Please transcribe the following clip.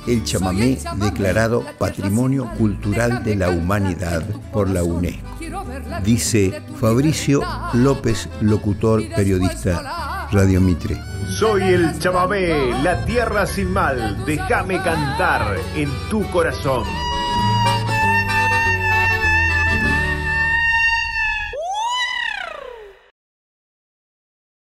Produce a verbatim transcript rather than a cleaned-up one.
el chamamé declarado Patrimonio Cultural de la Humanidad por la UNESCO. Dice Fabricio López, locutor, periodista, Radio Mitre. Soy el chamamé, la tierra sin mal, déjame cantar en tu corazón.